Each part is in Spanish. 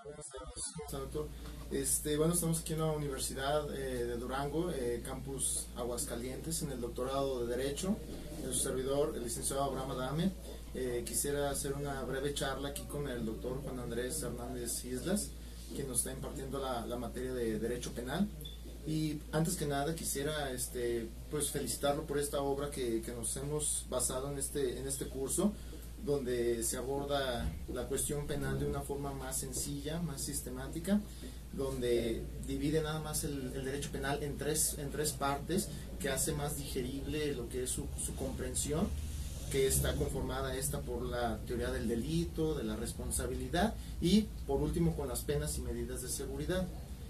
Buenas tardes, ¿cómo está, doctor? Bueno, estamos aquí en la Universidad de Durango, campus Aguascalientes, en el doctorado de Derecho. Su servidor, el licenciado Abraham Adame. Quisiera hacer una breve charla aquí con el doctor Juan Andrés Hernández Islas, quien nos está impartiendo la materia de Derecho Penal. Y antes que nada quisiera pues felicitarlo por esta obra que nos hemos basado en este curso, donde se aborda la cuestión penal de una forma más sencilla, más sistemática, donde divide nada más el derecho penal en tres partes, que hace más digerible lo que es su comprensión, que está conformada por la teoría del delito, de la responsabilidad y por último con las penas y medidas de seguridad.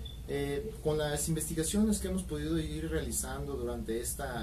Con las investigaciones que hemos podido ir realizando durante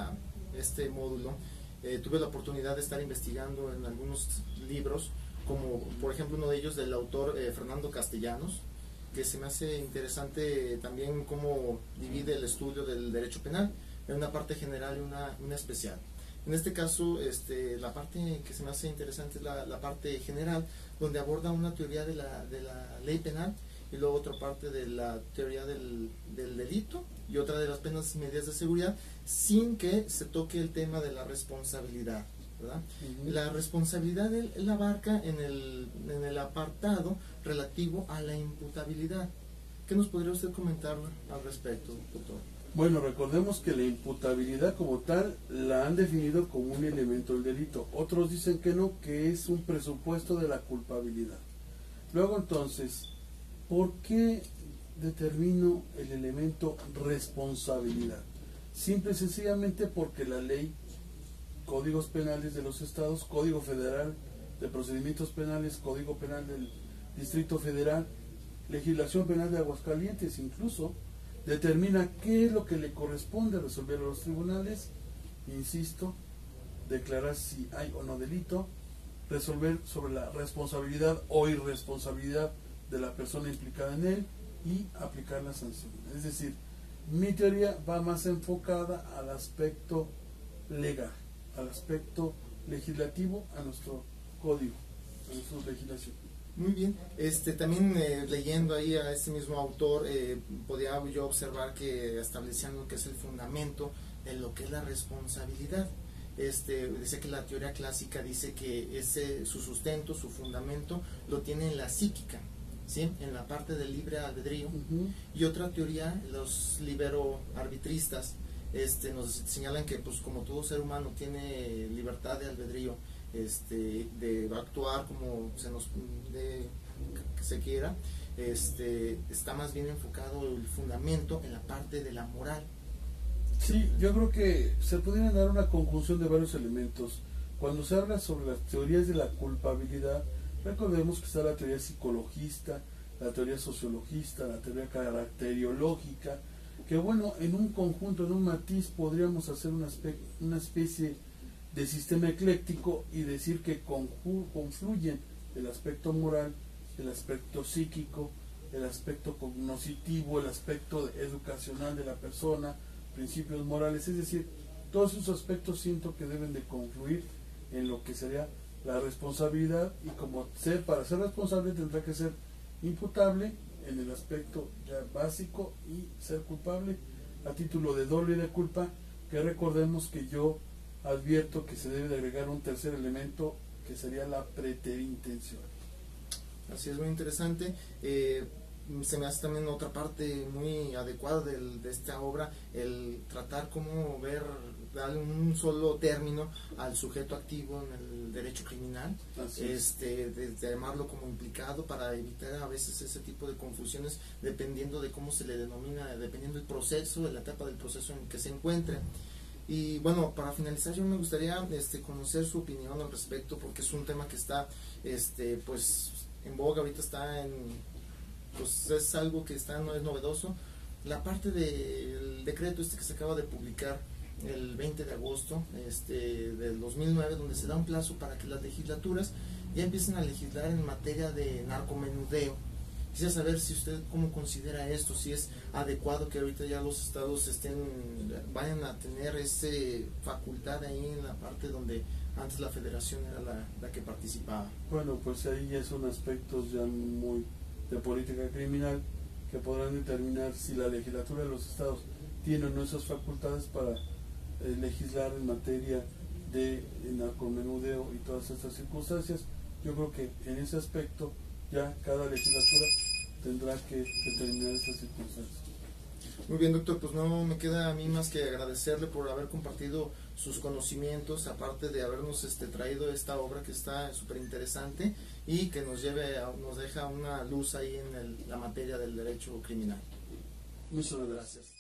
este módulo, tuve la oportunidad de estar investigando en algunos libros, como por ejemplo uno de ellos del autor Fernando Castellanos, que se me hace interesante también cómo divide el estudio del derecho penal en una parte general y una especial. En este caso, la parte que se me hace interesante es la parte general, donde aborda una teoría de la ley penal y luego otra parte de la teoría del delito y otra de las penas y medidas de seguridad, sin que se toque el tema de la responsabilidad, ¿verdad? La responsabilidad él abarca en el apartado relativo a la imputabilidad. ¿Qué nos podría usted comentar al respecto, doctor? Bueno, recordemos que la imputabilidad como tal la han definido como un elemento del delito. Otros dicen que no, que es un presupuesto de la culpabilidad. Luego entonces, ¿por qué determino el elemento responsabilidad? Simple y sencillamente porque la ley, códigos penales de los estados, Código Federal de Procedimientos Penales, Código Penal del Distrito Federal, legislación penal de Aguascalientes incluso, determina qué es lo que le corresponde resolver a los tribunales, insisto, declarar si hay o no delito, resolver sobre la responsabilidad o irresponsabilidad de la persona implicada en él y aplicar la sanción. Es decir, mi teoría va más enfocada al aspecto legal, al aspecto legislativo, a nuestro código, a nuestra legislación. Muy bien, también leyendo ahí a este mismo autor, podía yo observar que establecían lo que es el fundamento de lo que es la responsabilidad. Decía que la teoría clásica dice que su sustento, su fundamento, lo tiene en la psíquica, ¿sí? En la parte del libre albedrío. Y otra teoría, los libero-arbitristas, nos señalan que pues como todo ser humano tiene libertad de albedrío, de actuar como que se quiera, está más bien enfocado el fundamento en la parte de la moral. Sí, yo creo que se pudiera dar una conjunción de varios elementos. Cuando se habla sobre las teorías de la culpabilidad, recordemos que está la teoría psicologista, la teoría sociologista, la teoría caracteriológica, que bueno, en un conjunto, en un matiz, podríamos hacer una especie de sistema ecléctico y decir que confluyen el aspecto moral, el aspecto psíquico, el aspecto cognoscitivo, el aspecto educacional de la persona, principios morales, es decir, todos esos aspectos siento que deben de confluir en lo que sería la responsabilidad, y para ser responsable tendrá que ser imputable en el aspecto ya básico y ser culpable a título de dolo y de culpa, que recordemos que yo advierto que se debe de agregar un tercer elemento que sería la preterintención. Así es, muy interesante. Se me hace también otra parte muy adecuada de esta obra, el tratar cómo darle un solo término al sujeto activo en el derecho criminal, de llamarlo como implicado, para evitar a veces ese tipo de confusiones dependiendo de cómo se le denomina, dependiendo del proceso, de la etapa del proceso en el que se encuentre. Y bueno, para finalizar, yo me gustaría conocer su opinión al respecto, porque es un tema que está pues en boga, ahorita pues es algo que no es novedoso. La parte del decreto que se acaba de publicar el 20 de agosto del 2009, donde se da un plazo para que las legislaturas ya empiecen a legislar en materia de narcomenudeo. Quisiera saber si usted cómo considera esto, si es adecuado que ahorita ya los estados vayan a tener facultad ahí en la parte donde antes la federación era la que participaba. Bueno, pues ahí ya son aspectos ya muy de política criminal que podrán determinar si la legislatura de los estados tiene o no esas facultades para legislar en materia de narcomenudeo y todas estas circunstancias. Yo creo que en ese aspecto ya cada legislatura tendrá que determinar esas circunstancias. Muy bien, doctor, pues no me queda a mí más que agradecerle por haber compartido sus conocimientos, aparte de habernos traído esta obra que está súper interesante y que nos deja una luz ahí en la materia del derecho criminal. Muchas gracias.